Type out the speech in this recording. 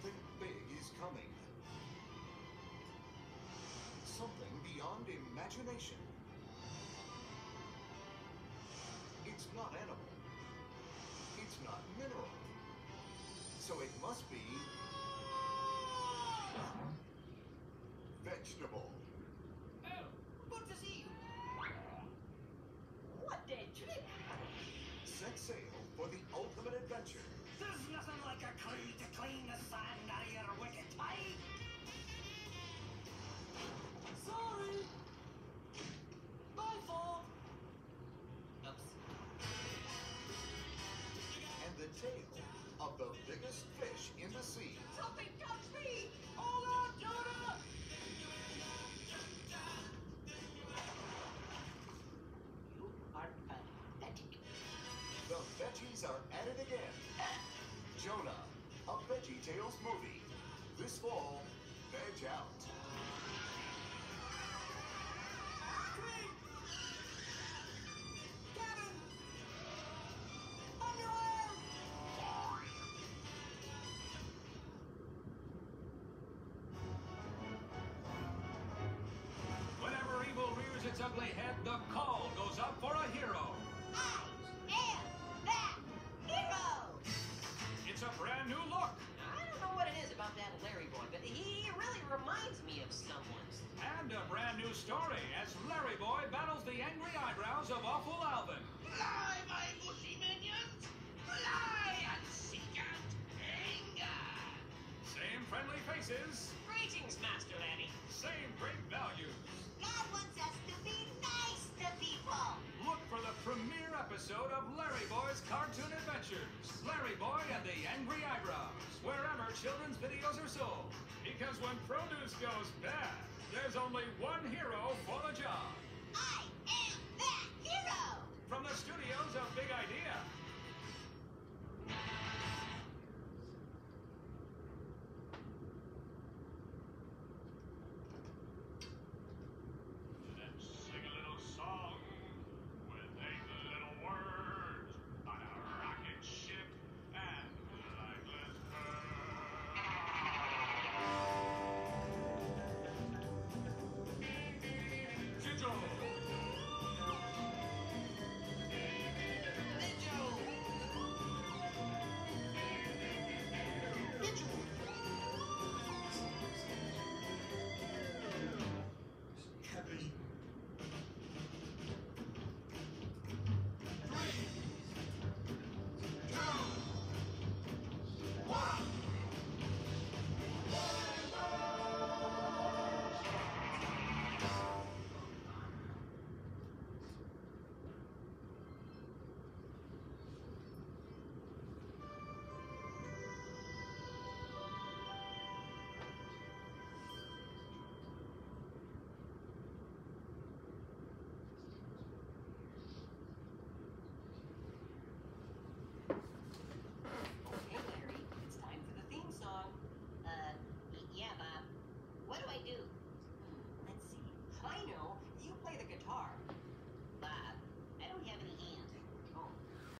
Something big is coming. Something beyond imagination. It's not animal. It's not mineral. So it must be vegetable. Oh, good to see you. What a trip! Set sail for the ultimate adventure. There's nothing like a crew to clean the sand out of your wicked tide. Sorry. My fault. Oops. And the tale of the biggest fish in the sea. Something touched me! Hold on, Jonah! You are pathetic. The veggies are at it again. Jonah, a VeggieTales movie. This fall, veg out. Quick! Kevin! Underwear! Whenever evil rears its ugly head, the call goes up for a hero. I am that hero! It's a brand new look I don't know what it is about that Larry boy, but he really reminds me of someone. and a brand new story as Larry Boy battles the angry eyebrows of Awful Alvin. Fly, my mushy minions! Fly and seek out anger! Same friendly faces, Greetings, Master Lanny. same great values. God wants us to be nice to people! Look for the premiere episode of Larry Boy's Cartoon Adventures. Larry Boy and the Angry Eyebrows, wherever children's videos are sold. Because when produce goes bad, there's only one hero for the job. I am that hero! From the studios of Big Idea,